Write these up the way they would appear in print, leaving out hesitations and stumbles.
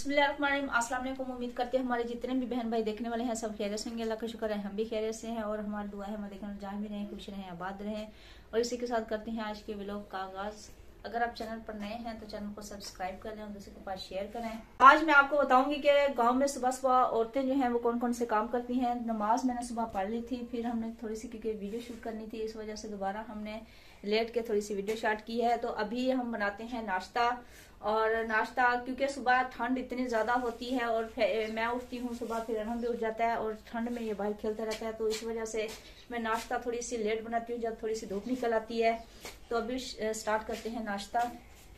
बिस्मिल्लाहिर्रहमानिर्रहीम। अस्सलाम वालेकुम। उम्मीद करते हैं हमारे जितने भी बहन भाई देखने वाले हैं सब खैरियत से होंगे। अल्लाह का शुक्र है हम भी खैरियत से हैं और हमारी दुआ है हम देखने जहाँ भी रहें, खुश रहें, आबाद रहें। और इसी के साथ करते हैं आज के व्लॉग का आगाज। अगर आप चैनल पर नए हैं तो चैनल को सब्सक्राइब कर लें और दूसरे के पास शेयर करें। आज मैं आपको बताऊंगी कि गांव में सुबह सुबह औरतें जो हैं वो कौन कौन से काम करती हैं। नमाज मैंने सुबह पढ़ ली थी, फिर हमने थोड़ी सी क्योंकि वीडियो शूट करनी थी इस वजह से दोबारा हमने लेट के थोड़ी सी वीडियो शूट की है। तो अभी हम बनाते हैं नाश्ता। और नाश्ता क्योंकि सुबह ठंड इतनी ज्यादा होती है और मैं उठती हूँ सुबह, फिर अनहम भी उठ जाता है और ठंड में ये भाई खेलता रहता है, तो इस वजह से मैं नाश्ता थोड़ी सी लेट बनाती हूँ जब थोड़ी सी धूप निकल आती है। तो अभी स्टार्ट करते हैं नाश्ता।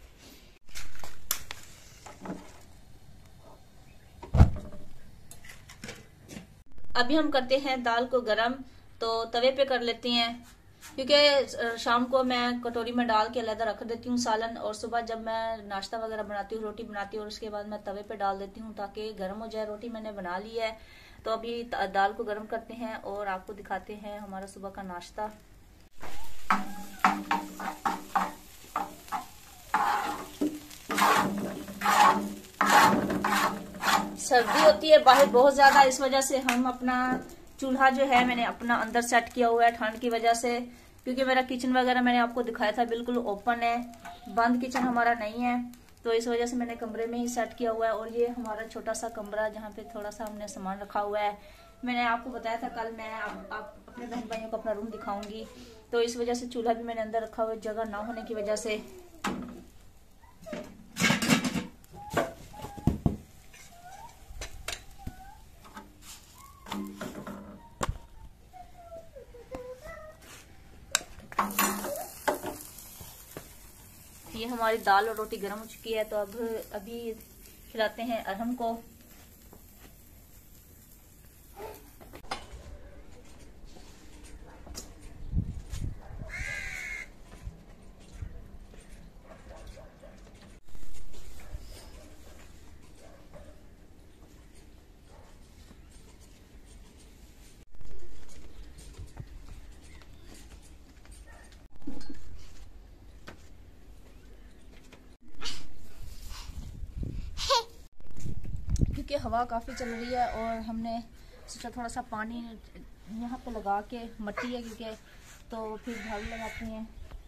अभी हम करते हैं दाल को गरम, तो तवे पे कर लेते हैं क्योंकि शाम को मैं कटोरी में डाल के अलग रख देती हूँ सालन, और सुबह जब मैं नाश्ता वगैरह बनाती हूँ, रोटी बनाती हूँ, और उसके बाद मैं तवे पे डाल देती हूँ ताकि गर्म हो जाए। रोटी मैंने बना ली है, तो अभी दाल को गर्म करते हैं और आपको दिखाते हैं हमारा सुबह का नाश्ता। सर्दी होती है बाहर बहुत ज्यादा, इस वजह से हम अपना चूल्हा जो है मैंने अपना अंदर सेट किया हुआ है ठंड की वजह से, क्योंकि मेरा किचन वगैरह मैंने आपको दिखाया था बिल्कुल ओपन है, बंद किचन हमारा नहीं है, तो इस वजह से मैंने कमरे में ही सेट किया हुआ है। और ये हमारा छोटा सा कमरा जहाँ पे थोड़ा सा हमने सामान रखा हुआ है। मैंने आपको बताया था कल मैं आप अपने बहन भाइयों को अपना रूम दिखाऊंगी, तो इस वजह से चूल्हा भी मैंने अंदर रखा हुआ है जगह ना होने की वजह से। ये हमारी दाल और रोटी गर्म हो चुकी है, तो अब अभी खिलाते हैं अरहम को। क्योंकि हवा काफ़ी चल रही है और हमने सोचा थोड़ा सा पानी यहाँ पे लगा के, मट्टी है क्योंकि, तो फिर झाड़ू लगाते हैं।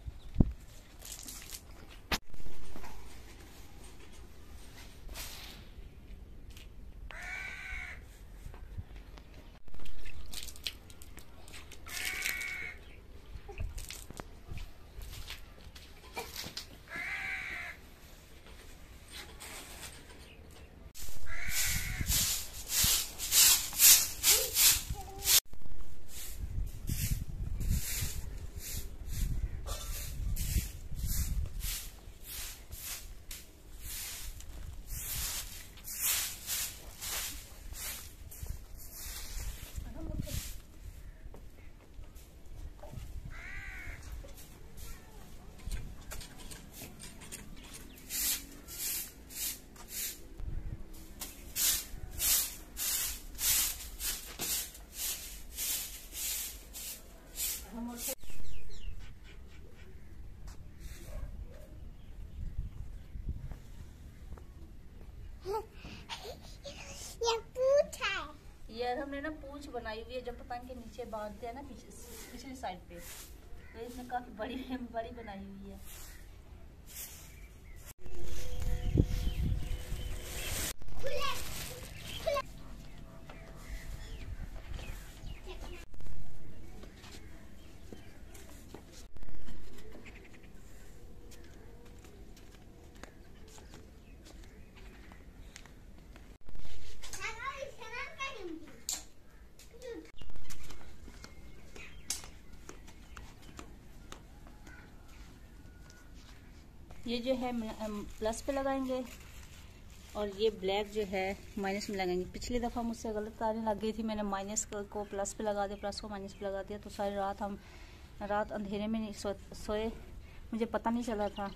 यार हमने ना पूंछ बनाई हुई है, जब पतंग के नीचे बांधते हैं ना पिछली साइड पे, तो इसमें काफी बड़ी बनाई हुई है। ये जो है प्लस पे लगाएंगे और ये ब्लैक जो है माइनस में लगाएंगे। पिछली दफ़ा मुझसे गलत तारें लग गई थी, मैंने माइनस को प्लस पे लगा दिया, प्लस को माइनस पे लगा दिया, तो सारी रात हम अंधेरे में नहीं सोए, मुझे पता नहीं चला था।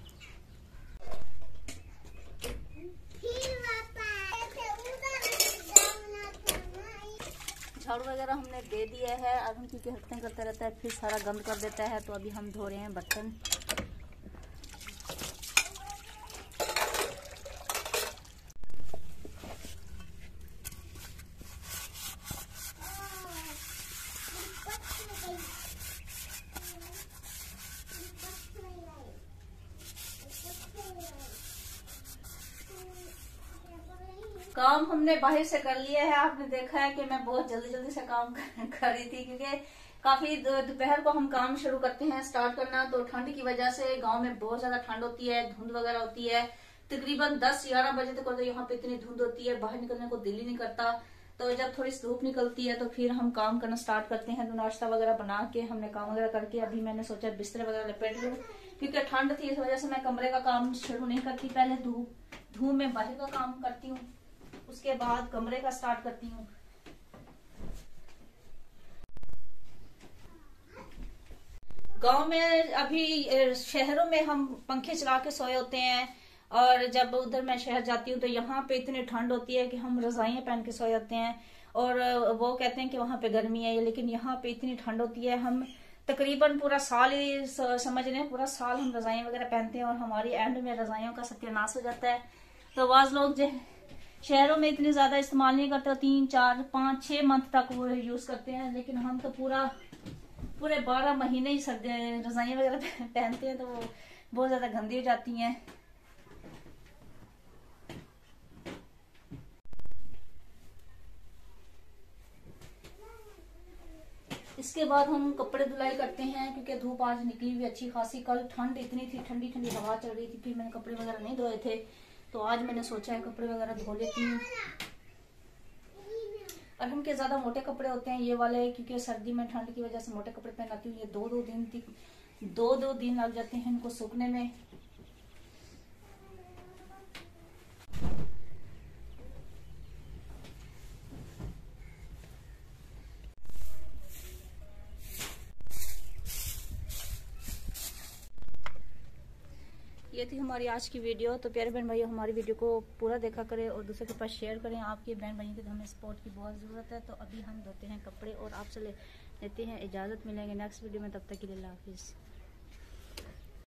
झाड़ू वगैरह हमने दे दिया है, अब हम क्योंकि हरकतें करता रहता है फिर सारा गंद कर देता है, तो अभी हम धो रहे हैं बर्तन। काम हमने बाहर से कर लिया है। आपने देखा है कि मैं बहुत जल्दी जल्दी से काम कर रही थी, क्योंकि काफी दोपहर को हम काम शुरू करते हैं स्टार्ट करना, तो ठंड की वजह से गांव में बहुत ज्यादा ठंड होती है, धुंध वगैरह होती है। तकरीबन 10-11 बजे तक तो यहाँ पे इतनी धुंध होती है, बाहर निकलने को दिल ही नहीं करता। तो जब थोड़ी धूप निकलती है तो फिर हम काम करना स्टार्ट करते हैं। तो नाश्ता वगैरह बना के हमने काम वगैरह करके अभी मैंने सोचा बिस्तर वगैरह लपेट लूं, क्योंकि ठंड थी इस वजह से मैं कमरे का काम शुरू नहीं करती। पहले धूप में बाहर का काम करती हूँ, उसके बाद कमरे का स्टार्ट करती हूँ। गांव में अभी शहरों में हम पंखे चला के सोए होते हैं, और जब उधर मैं शहर जाती हूँ तो यहाँ पे इतनी ठंड होती है कि हम रजाइयाँ पहन के सोए होते हैं। और वो कहते हैं कि वहाँ पे गर्मी है, लेकिन यहाँ पे इतनी ठंड होती है, हम तकरीबन पूरा साल ही समझ रहे हैं, पूरा साल हम रजाइयाँ वगैरह पहनते हैं और हमारी एंड में रजाइयों का सत्यानाश हो जाता है। तो बाज़ लोग जो शहरों में इतनी ज्यादा इस्तेमाल नहीं करते, 3, 4, 5, 6 मंथ तक वो यूज करते हैं, लेकिन हम तो पूरे 12 महीने ही रजाइयाँ वगैरह पहनते हैं, तो वो बहुत ज्यादा गंदी हो जाती हैं। इसके बाद हम कपड़े धुलाई करते हैं, क्योंकि धूप आज निकली हुई अच्छी खासी। कल ठंड इतनी थी, ठंडी ठंडी हवा चल रही थी, फिर मैंने कपड़े वगैरह नहीं धोए थे, तो आज मैंने सोचा है कपड़े वगैरह धो लेती हूँ। और उनके ज्यादा मोटे कपड़े होते हैं ये वाले, क्योंकि सर्दी में ठंड की वजह से मोटे कपड़े पहनाती हूँ। ये 2-2 दिन लग जाते हैं इनको सूखने में। ये थी हमारी आज की वीडियो। तो प्यारे बहन भाइयों, हमारी वीडियो को पूरा देखा करें और दूसरे के पास शेयर करें। आपके बहन भाइयों की तो हमें सपोर्ट की बहुत ज़रूरत है। तो अभी हम धोते हैं कपड़े और आपसे लेते हैं इजाज़त। मिलेंगे नेक्स्ट वीडियो में, तब तक के लिए अल्लाह हाफिज़।